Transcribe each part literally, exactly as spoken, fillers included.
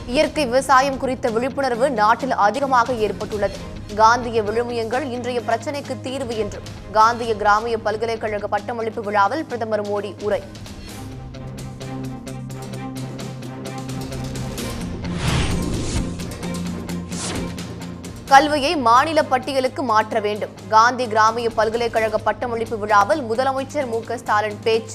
இயற்கை விவசாயம் குறித்த விழிப்புணர்வு நாட்டில் அதிகமாக ஏற்பட்டுள்ளது. காந்திய விழுமியங்கள் இன்றைய பிரச்சினைக்கு தீர்வு என்றும் காந்திய கிராமிய பல்கலைக்கழக பட்டமளிப்பு விழாவில் பிரதமர் மோடி உரை. கல்வியை மாநில பட்டியலுக்கு மாற்ற வேண்டும். காந்தி கிராமிய பல்கலைக்கழக பட்டமளிப்பு விழாவில் முதலமைச்சர் மு க ஸ்டாலின் பேச்சு.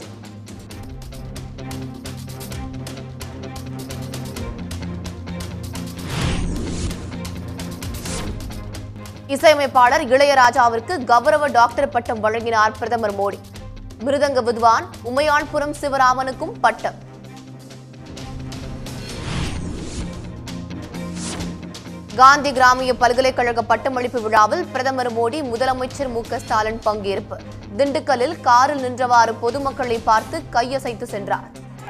இசையமைப்பாளர் இளையராஜாவிற்கு கௌரவ டாக்டர் பட்டம் வழங்கினார் பிரதமர் மோடி. மிருதங்க வித்வான் உமையாள்புரம் சிவராமனுக்கும் பட்டம். காந்தி கிராமிய பல்கலைக்கழக பட்டமளிப்பு விழாவில் பிரதமர் மோடி, முதலமைச்சர் மு க ஸ்டாலின் பங்கேற்பு. திண்டுக்கல்லில் காரில் நின்றவாறு பொதுமக்களை பார்த்து கையசைத்து சென்றார்.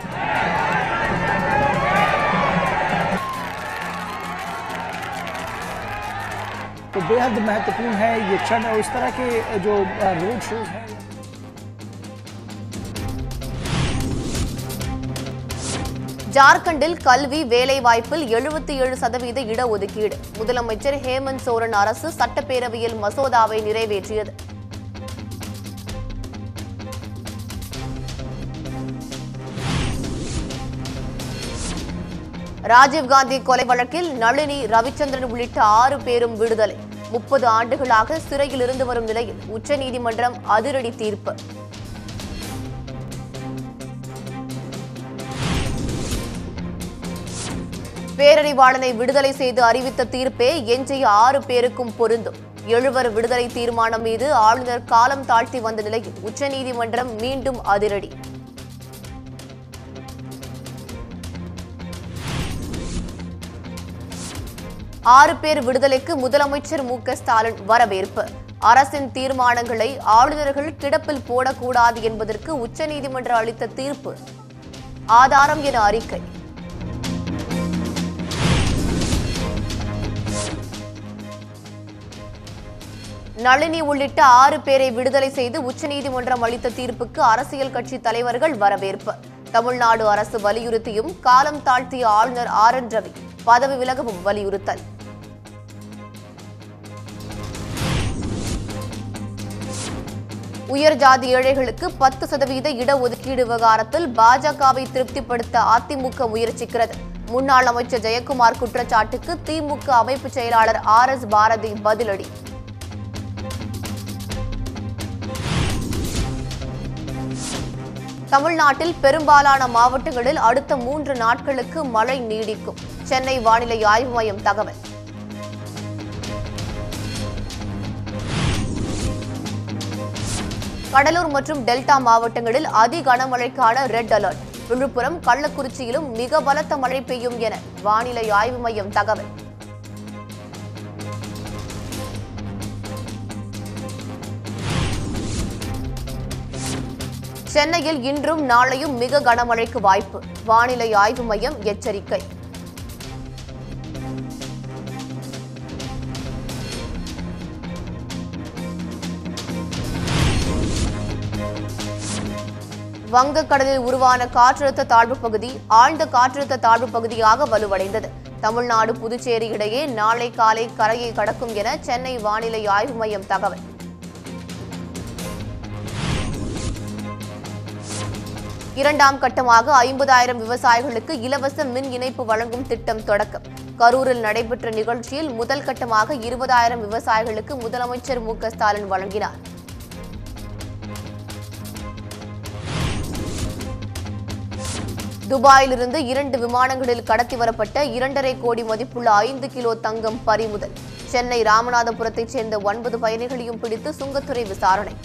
तो बेहद महत्वपूर्ण है ये क्षण और इस तरह के जो रोड शोज हैं. ஜார்க்கண்டில் கல்வி வேலைவாய்ப்பில் எழுபத்தி ஏழு சதவீத இடஒதுக்கீடு. முதலமைச்சர் ஹேமந்த் சோரன் அரசு சட்டப்பேரவையில் மசோதாவை நிறைவேற்றியது. ராஜீவ்காந்தி கொலை வழக்கில் நளினி, ரவிச்சந்திரன் உள்ளிட்ட ஆறு பேரும் விடுதலை. முப்பது ஆண்டுகளாக சிறையில் இருந்து வரும் நிலையில் உச்சநீதிமன்றம் அதிரடி தீர்ப்பு. பேரறிவாளனை விடுதலை செய்து அறிவித்த தீர்ப்பே எஞ்சிய ஆறு பேருக்கும் பொருந்தும். எழுவர் விடுதலை தீர்மானம் மீது ஆளுநர் காலம் தாழ்த்தி வந்த நிலையில் உச்சநீதிமன்றம் மீண்டும் அதிரடி. ஆறு பேர் விடுதலைக்கு முதலமைச்சர் மு க ஸ்டாலின் வரவேற்பு. அரசின் தீர்மானங்களை ஆளுநர்கள் கிடப்பில் போடக்கூடாது என்பதற்கு உச்சநீதிமன்றம் அளித்த தீர்ப்பு ஆதாரம் என அறிக்கை. நளினி உள்ளிட்ட ஆறு பேரை விடுதலை செய்து உச்சநீதிமன்றம் அளித்த தீர்ப்புக்கு அரசியல் கட்சி தலைவர்கள் வரவேற்பு. தமிழ்நாடு அரசு வலியுறுத்தியும் காலம் தாழ்த்திய ஆளுநர் ஆர் என் ரவி பதவி விலகவும் வலியுறுத்தல். உயர் ஜாதி ஏழைகளுக்கு பத்து சதவீத இடஒதுக்கீடு விவகாரத்தில் பாஜகவை திருப்திப்படுத்த அதிமுக முயற்சிக்கிறது. முன்னாள் அமைச்சர் ஜெயக்குமார் குற்றச்சாட்டுக்கு திமுக அமைப்பு செயலாளர் ஆர் எஸ் பாரதி பதிலடி. தமிழ்நாட்டில் பெரும்பாலான மாவட்டங்களில் அடுத்த மூன்று நாட்களுக்கு மழை நீடிக்கும். சென்னை வானிலை ஆய்வு மையம் தகவல். கடலூர் மற்றும் டெல்டா மாவட்டங்களில் அதி கனமழைக்கான ரெட் அலர்ட். விழுப்புரம், கள்ளக்குறிச்சியிலும் மிக பலத்த மழை பெய்யும் என வானிலை ஆய்வு மையம் தகவல். சென்னையில் இன்றும் நாளையும் மிக கனமழைக்கு வாய்ப்பு. வானிலை ஆய்வு மையம் எச்சரிக்கை. வங்கக்கடலில் உருவான காற்றழுத்த தாழ்வு பகுதி ஆழ்ந்த காற்றழுத்த தாழ்வு பகுதியாக வலுவடைந்தது. தமிழ்நாடு, புதுச்சேரி இடையே நாளை காலை கரையை கடக்கும் என சென்னை வானிலை ஆய்வு மையம் தகவல். இரண்டாம் கட்டமாக ஐம்பதாயிரம் விவசாயிகளுக்கு இலவச மின் இணைப்பு வழங்கும் திட்டம் தொடக்கம். கரூரில் நடைபெற்ற நிகழ்ச்சியில் முதல் கட்டமாக இருபதாயிரம் விவசாயிகளுக்கு முதலமைச்சர் மு க ஸ்டாலின் வழங்கினார். துபாயிலிருந்து இரண்டு விமானங்களில் கடத்தி வரப்பட்ட இரண்டரை கோடி மதிப்புள்ள ஐந்து கிலோ தங்கம் பறிமுதல். சென்னை ராமநாதபுரத்தைச் சேர்ந்த ஒன்பது பயணிகளையும் பிடித்து சுங்கத்துறை விசாரணை.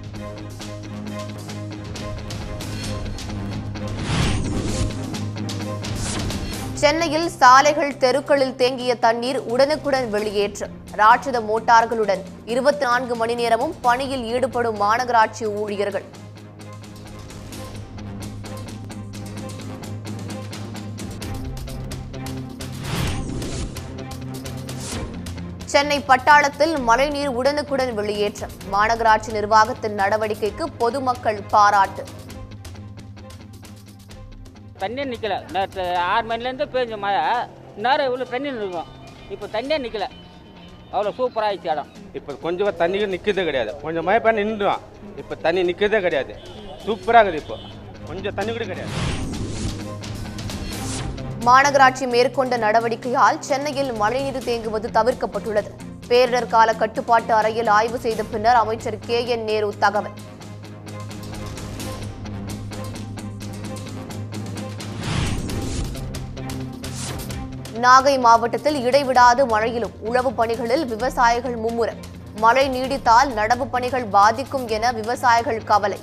சென்னையில் சாலைகள், தெருக்களில் தேங்கிய தண்ணீர் உடனுக்குடன் வெளியேற்றம். ராட்சத மோட்டார்களுடன் இருபத்தி நான்கு மணி நேரமும் பணியில் ஈடுபடும் மாநகராட்சி ஊழியர்கள். சென்னை பட்டாளத்தில் மழைநீர் உடனுக்குடன் வெளியேற்றம். மாநகராட்சி நிர்வாகத்தின் நடவடிக்கைக்கு பொதுமக்கள் பாராட்டு. தண்ணி நிற்கல. நேற்று ஆறு மணிலேருந்து பெஞ்ச மழை நேரம் இவ்வளோ தண்ணி இருக்கும், இப்போ தண்ணியே நிற்கல, அவ்வளோ சூப்பராகிடுச்சு இடம். இப்போ கொஞ்சம் தண்ணி நிற்கிறதே கிடையாது, கொஞ்சம் மழை பெய்ய நின்றுடும், இப்போ தண்ணி நிற்கிறதே கிடையாது, சூப்பராக இருக்குது. இப்போ கொஞ்சம் தண்ணி கூட கிடையாது. மாநகராட்சி மேற்கொண்ட நடவடிக்கையால் சென்னையில் மழைநீர் தேங்குவது தவிர்க்கப்பட்டுள்ளது. பேரிடர் கால கட்டுப்பாட்டு அறையில் ஆய்வு செய்த பின்னர் அமைச்சர் கே என் நேரு தகவல். நாகை மாவட்டத்தில் இடைவிடாது மழையிலும் உழவு பணிகளில் விவசாயிகள் மும்முரம். மழை நீடித்தால் நடவு பணிகள் பாதிக்கும் என விவசாயிகள் கவலை.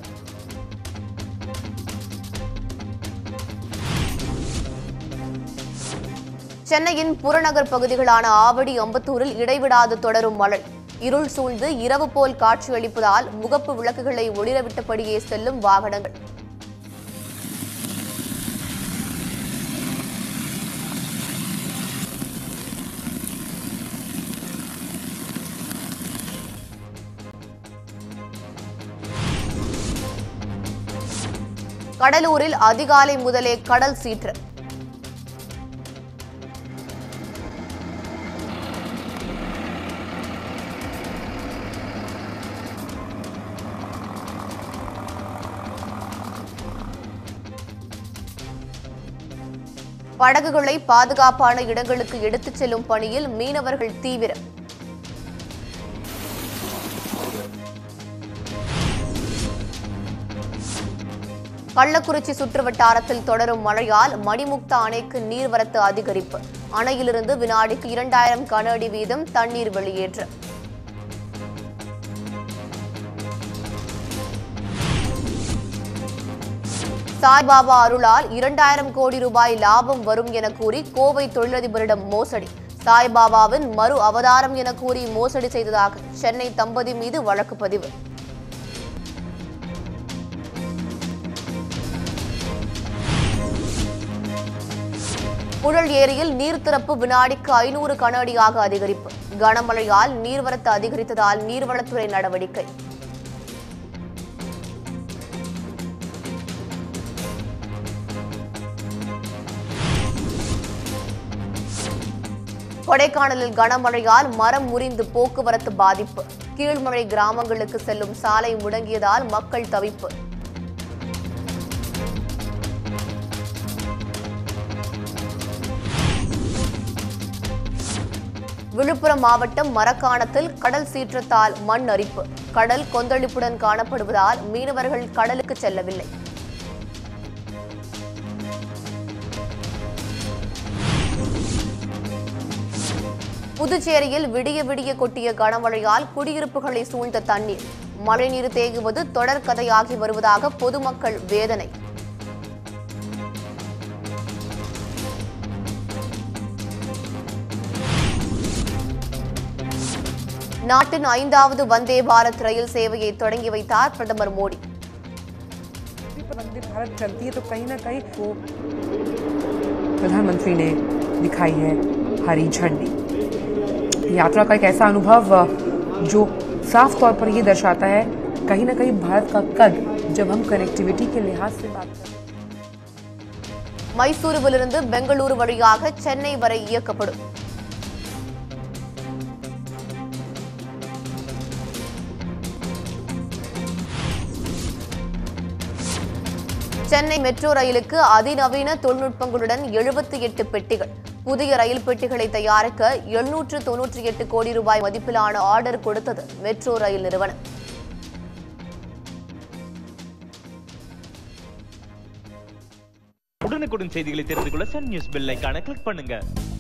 சென்னையின் புறநகர் பகுதிகளான ஆவடி, அம்பத்தூரில் இடைவிடாது தொடரும் மழை. இருள் சூழ்ந்து இரவு போல் காட்சியளிப்பதால் முகப்பு விளக்குகளை ஒளிரவிட்டபடியே செல்லும் வாகனங்கள். கடலூரில் அதிகாலை முதலே கடல் சீற்றம். படகுகளை பாதுகாப்பான இடங்களுக்கு எடுத்துச் செல்லும் பணியில் மீனவர்கள் தீவிரம். கள்ளக்குறிச்சி சுற்றுவட்டாரத்தில் தொடரும் மழையால் மணிமுக்தா அணைக்கு நீர்வரத்து அதிகரிப்பு. அணையிலிருந்து வினாடிக்கு இரண்டாயிரம் கன அடி வீதம் தண்ணீர் வெளியேற்றம். சாய்பாபா அருளால் இரண்டாயிரம் கோடி ரூபாய் லாபம் வரும் என கூறி கோவை தொழிலதிபரிடம் மோசடி. சாய்பாபாவின் மறு அவதாரம் என கூறி மோசடி செய்ததாக சென்னை தம்பதி மீது வழக்கு பதிவு. புழல் ஏரியில் நீர் திறப்பு வினாடிக்கு ஐநூறு கன அடியாக அதிகரிப்பு. கனமழையால் நீர்வரத்து அதிகரித்ததால் நீர்வளத்துறை நடவடிக்கை. கொடைக்கானலில் கனமழையால் மரம் முறிந்து போக்குவரத்து பாதிப்பு. கீழ்மழை கிராமங்களுக்கு செல்லும் சாலை முடங்கியதால் மக்கள் தவிப்பு. விழுப்புரம் மாவட்டம் மரக்காணத்தில் கடல் சீற்றத்தால் மண் அரிப்பு. கடல் கொந்தளிப்புடன் காணப்படுவதால் மீனவர்கள் கடலுக்கு செல்லவில்லை. புதுச்சேரியில் விடிய விடிய கொட்டிய கனமழையால் குடியிருப்புகளை சூழ்ந்த தண்ணீர். மழைநீர் தேங்குவது தொடர்கதையாகி வருவதாக பொதுமக்கள் வேதனை. நாட்டின் ஐந்தாவது வந்தே பாரத் ரயில் சேவையை தொடங்கி வைத்தார் பிரதமர் மோடி. वंदे भारत चलती है तो कहीं ना कहीं वो प्रधानमंत्री ने दिखाई है हरी झंडी। यात्रा का एक ऐसा अनुभव जो साफ तौर पर ये दर्शाता है कहीं ना कहीं भारत का कद जब हम कनेक्टिविटी के लिहाज से बात करते हैं। மைசூருவிலிருந்து பெங்களூரு வழியாக சென்னை வரை இயக்கப்படும். சென்னை மெட்ரோ ரயிலுக்கு அதிநவீன தொழில்நுட்பங்களுடன் எழுபத்தி எட்டு பெட்டிகள். புதிய ரயில் பெட்டிகளை தயாரிக்க எழுநூற்று தொன்னூற்றி எட்டு கோடி ரூபாய் மதிப்பிலான ஆர்டர் கொடுத்தது மெட்ரோ ரயில் நிறுவனம். உடனுக்குடன் செய்திகளை தெரிந்து கொள்ள சன் நியூஸ் பெல் ஐகானை கிளிக் பண்ணுங்க.